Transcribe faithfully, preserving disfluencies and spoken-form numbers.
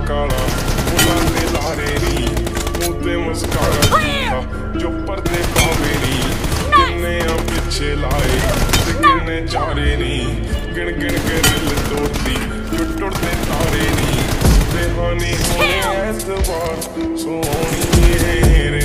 काला बुलाते लारे नी मुँह ते मुस्कारा झूठा जो पर्दे पावे नी किन्ने आ पिछे लाए ते किन्ने चारे नी गिन गिन के दिल तोड़ती टुट टुटते तारे नी बेहानी होने ऐतबार सोनी है